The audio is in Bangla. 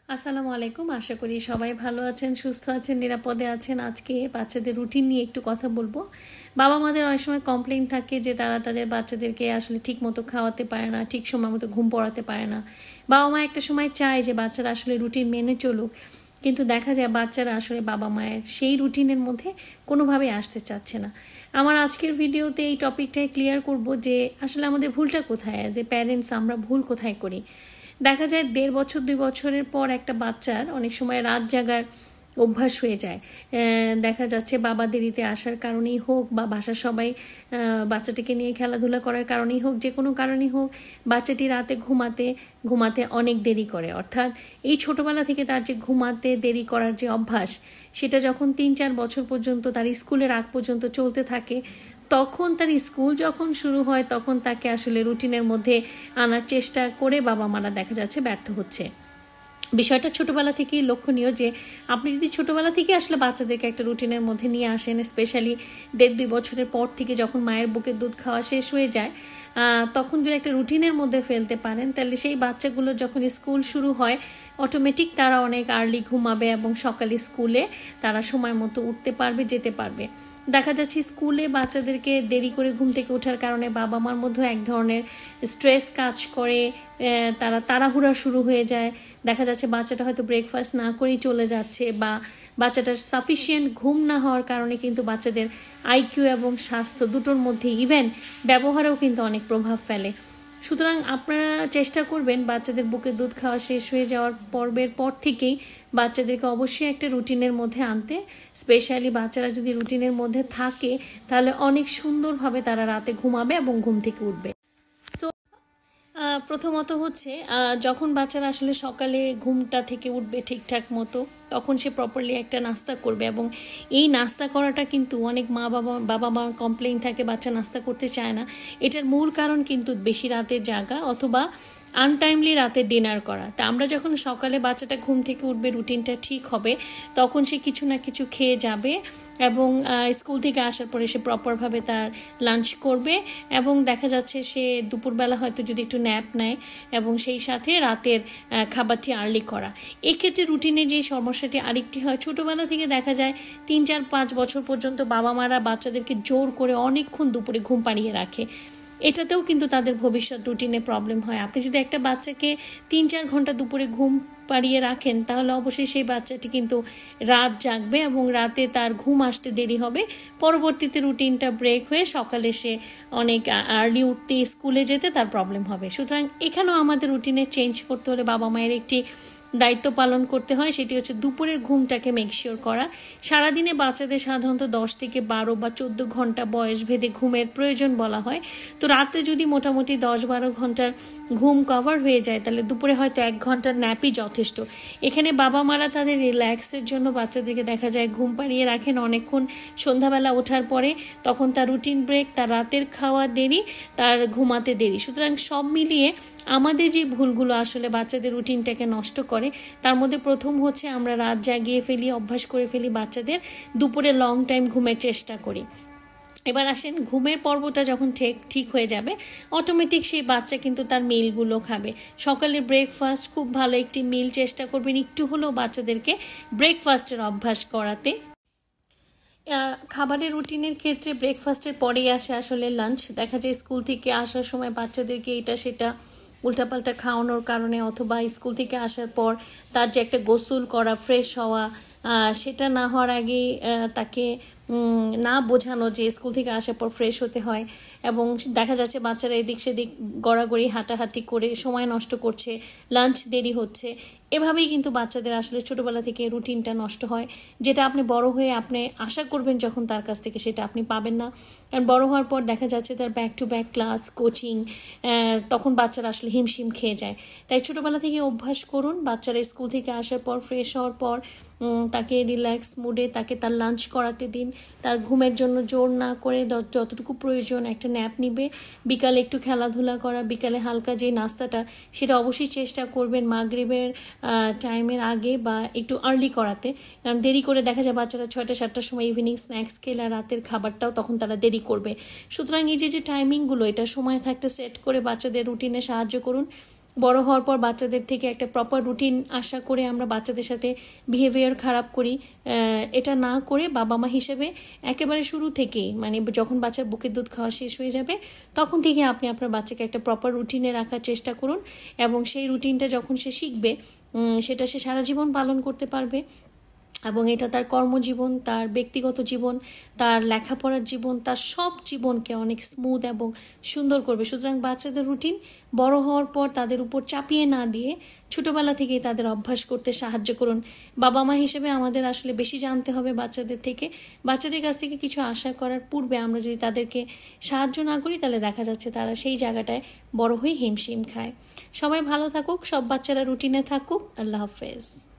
আসসালামু আলাইকুম। আশা করি সবাই ভালো আছেন, সুস্থ আছেন, নিরাপদে আছেন। আজকে বাচ্চাদের রুটিন নিয়ে একটু কথা বলবো। বাবা মাদের অনেক সময় কমপ্লেইন থাকে যে তারা তাদের বাচ্চাদেরকে আসলে ঠিক মতো খাওয়াতে পারে না, ঠিক সময় মতো ঘুম পড়াতে পারে না। বাবা মা একটা সময় চায় যে বাচ্চারা আসলে রুটিন মেনে চলুক, কিন্তু দেখা যায় বাচ্চারা আসলে বাবা মায়ের সেই রুটিনের মধ্যে কোনোভাবেই আসতে চাচ্ছে না। আমার আজকের ভিডিওতে এই টপিকটাই ক্লিয়ার করব যে আসলে আমাদের ভুলটা কোথায়, যে প্যারেন্টস আমরা ভুল কোথায় করি। দেখা যায় 1.5 বছর 2 বছরের পর একটা বাচ্চার অনেক সময় রাত জাগার অভ্যাস হয়ে যায়। দেখা যাচ্ছে বাবা দেরিতে আসার কারণেই হোক বা বাসার সবাই বাচ্চাটিকে নিয়ে খেলাধুলা করার কারণেই হোক, যে কোনো কারণেই হোক, বাচ্চাটি রাতে ঘুমাতে অনেক দেরি করে। অর্থাৎ এই ছোটবেলা থেকে তার যে ঘুমাতে দেরি করার যে অভ্যাস, সেটা যখন 3-4 বছর পর্যন্ত তার স্কুলের আগ পর্যন্ত চলতে থাকে, তখন তার স্কুল যখন শুরু হয় তখন তাকে আসলে রুটিনের মধ্যে আনার চেষ্টা করে বাবা মারা দেখা যাচ্ছে ব্যর্থ হচ্ছে। বিষয়টা ছোটবেলা থেকেই লক্ষণীয় যে আপনি যদি ছোটবেলা থেকে আসলে বাচ্চাদেরকে একটা রুটিনের মধ্যে নিয়ে আসেন, স্পেশালি 1.5-2 বছরের পর থেকে যখন মায়ের বুকের দুধ খাওয়া শেষ হয়ে যায়, তখন যদি একটা রুটিনের মধ্যে ফেলতে পারেন, তাহলে সেই বাচ্চাগুলো যখন স্কুল শুরু হয় অটোমেটিক তারা অনেক আর্লি ঘুমাবে এবং সকালে স্কুলে তারা সময় মতো উঠতে পারবে, যেতে পারবে। দেখা যাচ্ছে স্কুলে বাচ্চাদেরকে দেরি করে ঘুম থেকে ওঠার কারণে বাবা মার মধ্যে এক ধরনের স্ট্রেস কাজ করে, তারা তাড়াহুড়া শুরু হয়ে যায়। দেখা যাচ্ছে বাচ্চাটা হয়তো ব্রেকফাস্ট না করেই চলে যাচ্ছে, বা বাচ্চাটার সাফিসিয়েন্ট ঘুম না হওয়ার কারণে কিন্তু বাচ্চাদের আইকিউ এবং স্বাস্থ্য দুটোর মধ্যে ইভেন ব্যবহারেও কিন্তু অনেক প্রভাব ফেলে। সুতরাং আপনারা চেষ্টা করবেন বাচ্চাদের বুকে দুধ খাওয়া শেষ হয়ে যাওয়ার পর্বের পর থেকেই বাচ্চাদেরকে অবশ্যই একটা রুটিনের মধ্যে আনতে। স্পেশালি বাচ্চারা যদি রুটিনের মধ্যে থাকে তাহলে অনেক সুন্দরভাবে তারা রাতে ঘুমাবে এবং ঘুম থেকে উঠবে। প্রথমত হচ্ছে যখন বাচ্চারা আসলে সকালে ঘুমটা থেকে উঠবে ঠিকঠাক মতো, তখন সে প্রপারলি একটা নাস্তা করবে। এবং এই নাস্তা করাটা কিন্তু অনেক বাবা মা কমপ্লেইন থাকে বাচ্চা নাস্তা করতে চায় না। এটার মূল কারণ কিন্তু বেশি রাতের জাগা অথবা আনটাইমলি রাতে ডিনার করা। তা আমরা যখন সকালে বাচ্চাটা ঘুম থেকে উঠবে, রুটিনটা ঠিক হবে, তখন সে কিছু না কিছু খেয়ে যাবে এবং স্কুল থেকে আসার পরে সে প্রপারভাবে তার লাঞ্চ করবে এবং দেখা যাচ্ছে সে দুপুরবেলা হয়তো যদি একটু ন্যাপ নেয় এবং সেই সাথে রাতের খাবারটি আর্লি করা। এক্ষেত্রে রুটিনে যে সমস্যাটি আরেকটি হয়, ছোটোবেলা থেকে দেখা যায় 3-4-5 বছর পর্যন্ত বাবা মারা বাচ্চাদেরকে জোর করে অনেকক্ষণ দুপুরে ঘুম পাড়িয়ে রাখে। এটাতেও কিন্তু তাদের ভবিষ্যৎ রুটিনে প্রবলেম হয়। আপনি যদি একটা বাচ্চাকে 3-4 ঘন্টা দুপুরে ঘুম পাড়িয়ে রাখেন, তাহলে অবশ্যই সেই বাচ্চাটি কিন্তু রাত জাগবে এবং রাতে তার ঘুম আসতে দেরি হবে। পরবর্তীতে রুটিনটা ব্রেক হয়ে সকালে সে অনেক আর্লি উঠতে, স্কুলে যেতে তার প্রবলেম হবে। সুতরাং এখানেও আমাদের রুটিনে চেঞ্জ করতে হলে বাবা মায়ের একটি দায়িত্ব পালন করতে হয়, সেটি হচ্ছে দুপুরের ঘুমটাকে মেকশিওর করা। সারাদিনে বাচ্চাদের সাধারণত 10 থেকে 12 বা 14 ঘন্টা বয়স ভেদে ঘুমের প্রয়োজন বলা হয়। তো রাতে যদি মোটামুটি 10-12 ঘন্টার ঘুম কভার হয়ে যায়, তাহলে দুপুরে হয়তো 1 ঘন্টার ন্যাপই যথেষ্ট। এখানে বাবা মারা তাদের রিল্যাক্সের জন্য বাচ্চাদেরকে দেখা যায় ঘুম পাড়িয়ে রাখেন অনেকক্ষণ সন্ধ্যাবেলা ওঠার পরে, তখন তার রুটিন ব্রেক, তার রাতের খাওয়া দেরি, তার ঘুমাতে দেরি। সুতরাং সব মিলিয়ে আমাদের যে ভুলগুলো আসলে বাচ্চাদের রুটিনটাকে নষ্ট করে, তার মধ্যে প্রথম হচ্ছে আমরা রাত জাগিয়ে ফেলি, অভ্যাস করে ফেলি বাচ্চাদের, দুপুরে লং টাইম ঘুমের চেষ্টা করি। এবার আসেন, ঘুমের পর্বটা যখন ঠিক হয়ে যাবে, অটোমেটিক সেই বাচ্চা কিন্তু তার মিলগুলো খাবে। সকালের ব্রেকফাস্ট খুব ভালো একটি মিল চেষ্টা করবেন একটু হলেও বাচ্চাদেরকে ব্রেকফাস্টের অভ্যাস করাতে। খাবারের রুটিনের ক্ষেত্রে ব্রেকফাস্টের পরেই আসে আসলে লাঞ্চ। দেখা যায় স্কুল থেকে আসার সময় বাচ্চাদেরকে এটা সেটা উল্টাপাল্টা খাওয়ানোর কারণে অথবা স্কুল থেকে আসার পর তার যে একটা গোসল করা, ফ্রেশ হওয়া, সেটা না হওয়ার আগেই তাকে না বোঝানো যে স্কুল থেকে আসার পর ফ্রেশ হতে হয়, এবং দেখা যাচ্ছে বাচ্চারা এদিক সেদিক গড়াগড়ি হাঁটাহাঁটি করে সময় নষ্ট করছে, লাঞ্চ দেরি হচ্ছে। এভাবেই কিন্তু বাচ্চাদের আসলে ছোটোবেলা থেকে রুটিনটা নষ্ট হয়, যেটা আপনি বড় হয়ে আপনি আশা করবেন যখন তার কাছ থেকে, সেটা আপনি পাবেন না। কারণ বড় হওয়ার পর দেখা যাচ্ছে তার back to back class, coaching, তখন বাচ্চারা আসলে হিমশিম খেয়ে যায়। তাই ছোটোবেলা থেকে অভ্যাস করুন, বাচ্চারা স্কুল থেকে আসার পর ফ্রেশ হওয়ার পর তাকে রিল্যাক্স মুডে তাকে তার লাঞ্চ করাতে দিন। তার ঘুমের জন্য জোর না করে যতটুকু প্রয়োজন একটা ন্যাপ নিবে, বিকালে একটু খেলাধুলা করা, বিকালে হালকা যে নাস্তাটা সেটা অবশ্যই চেষ্টা করবেন মাগরিবের টাইমের আগে বা একটু আর্লি করাতে। কারণ দেরি করে দেখা যায় বাচ্চারা 6টা-7টার সময় ইভিনিং স্ন্যাক্স খেলে আর রাতের খাবারটাও তখন তারা দেরি করবে। সুতরাং এই যে টাইমিংগুলো, এটা সময় থাকতে সেট করে বাচ্চাদের রুটিনে সাহায্য করুন। বড় হওয়ার পর বাচ্চাদের থেকে একটা প্রপার রুটিন আশা করে আমরা বাচ্চাদের সাথে বিহেভিয়ার খারাপ করি। এটা না করে বাবা মা হিসেবে একেবারে শুরু থেকেই, মানে যখন বাচ্চার বুকের দুধ খাওয়া শেষ হয়ে যাবে তখন থেকে আপনি আপনার বাচ্চাকে একটা প্রপার রুটিনে রাখার চেষ্টা করুন, এবং সেই রুটিনটা যখন সে শিখবে সেটা সে সারা জীবন পালন করতে পারবে, এবং এটা তার কর্মজীবন, তার ব্যক্তিগত জীবন, তার লেখাপড়ার জীবন, তার সব জীবনকে অনেক স্মুথ এবং সুন্দর করবে। সুতরাং বাচ্চাদের রুটিন বড় হওয়ার পর তাদের উপর চাপিয়ে না দিয়ে ছোটবেলা থেকেই তাদের অভ্যাস করতে সাহায্য করুন। বাবা মা হিসেবে আমাদের আসলে বেশি জানতে হবে বাচ্চাদের থেকে। বাচ্চাদের কাছ থেকে কিছু আশা করার পূর্বে আমরা যদি তাদেরকে সাহায্য না করি তাহলে দেখা যাচ্ছে তারা সেই জায়গাটায় বড় হয়ে হিমশিম খায়। সবাই ভালো থাকুক, সব বাচ্চারা রুটিনে থাকুক। আল্লাহ হাফেজ।